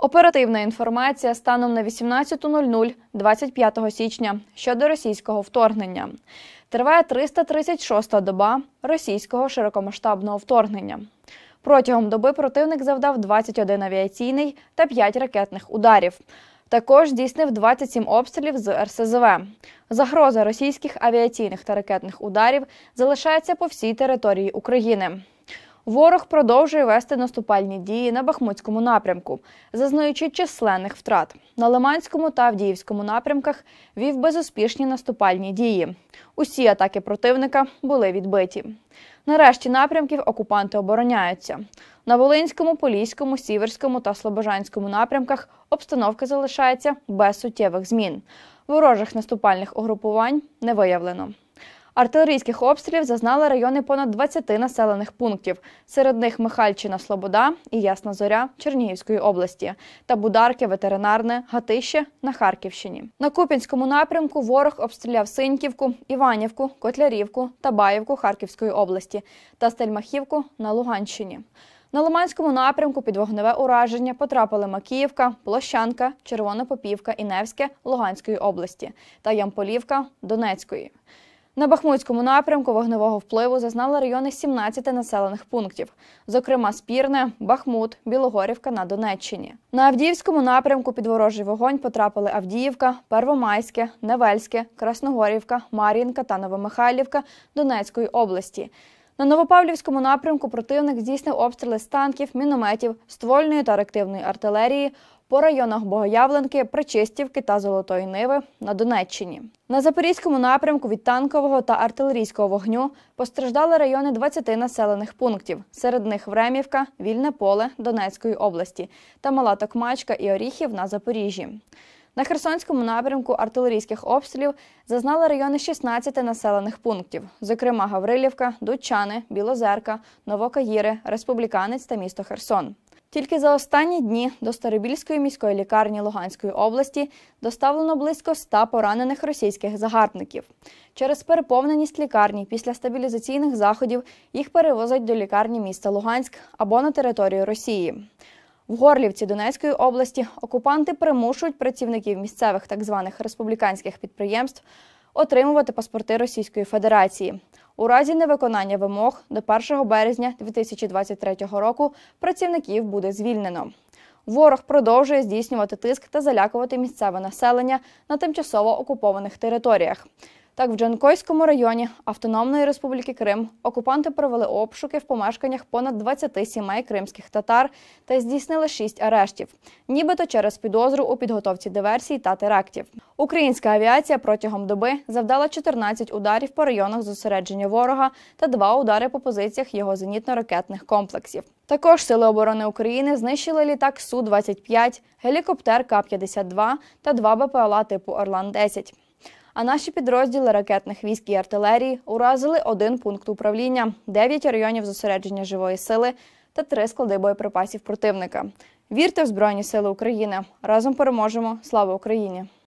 Оперативна інформація станом на 18:00 25 січня щодо російського вторгнення. Триває 336-та доба російського широкомасштабного вторгнення. Протягом доби противник завдав 21 авіаційний та 5 ракетних ударів. Також здійснив 27 обстрілів з РСЗВ. Загроза російських авіаційних та ракетних ударів залишається по всій території України. Ворог продовжує вести наступальні дії на Бахмутському напрямку, зазнаючи численних втрат. На Лиманському та Авдіївському напрямках вів безуспішні наступальні дії. Усі атаки противника були відбиті. На решті напрямків окупанти обороняються. На Волинському, Поліському, Сіверському та Слобожанському напрямках обстановка залишається без суттєвих змін. Ворожих наступальних угрупувань не виявлено. Артилерійських обстрілів зазнали райони понад 20 населених пунктів. Серед них Михальчина, Слобода і Ясна Зоря Чернігівської області та Бударки, Ветеринарне, Гатище на Харківщині. На Куп'янському напрямку ворог обстріляв Синьківку, Іванівку, Котлярівку та Баївку Харківської області та Стельмахівку на Луганщині. На Лиманському напрямку під вогневе ураження потрапили Макіївка, Площанка, Червона Попівка і Невське Луганської області та Ямполівка Донецької. На Бахмутському напрямку вогневого впливу зазнали райони 17 населених пунктів, зокрема Спірне, Бахмут, Білогорівка на Донеччині. На Авдіївському напрямку під ворожий вогонь потрапили Авдіївка, Первомайське, Невельське, Красногорівка, Мар'їнка та Новомихайлівка Донецької області. На Новопавлівському напрямку противник здійснив обстріли з танків, мінометів, ствольної та реактивної артилерії по районах Богоявленки, Причистівки та Золотої Ниви на Донеччині. На Запорізькому напрямку від танкового та артилерійського вогню постраждали райони 20 населених пунктів. Серед них Времівка, Вільне Поле Донецької області та Мала Токмачка і Оріхів на Запоріжжі. На Херсонському напрямку артилерійських обстрілів зазнали райони 16 населених пунктів, зокрема Гаврилівка, Дудчани, Білозерка, Новокаїри, Республіканець та місто Херсон. Тільки за останні дні до Старобільської міської лікарні Луганської області доставлено близько 100 поранених російських загарбників. Через переповненість лікарні після стабілізаційних заходів їх перевозять до лікарні міста Луганськ або на територію Росії. В Горлівці Донецької області окупанти примушують працівників місцевих так званих республіканських підприємств отримувати паспорти Російської Федерації. У разі невиконання вимог до 1 березня 2023 року працівників буде звільнено. Ворог продовжує здійснювати тиск та залякувати місцеве населення на тимчасово окупованих територіях. Так, в Джанкойському районі Автономної Республіки Крим окупанти провели обшуки в помешканнях понад 20 сімей кримських татар та здійснили 6 арештів, нібито через підозру у підготовці диверсій та терактів. Українська авіація протягом доби завдала 14 ударів по районах зосередження ворога та 2 удари по позиціях його зенітно-ракетних комплексів. Також Сили оборони України знищили літак Су-25, гелікоптер К-52 та 2 БПЛА типу Орлан-10. А наші підрозділи ракетних військ і артилерії уразили 1 пункт управління, 9 районів зосередження живої сили та 3 склади боєприпасів противника. Вірте в Збройні Сили України! Разом переможемо! Слава Україні!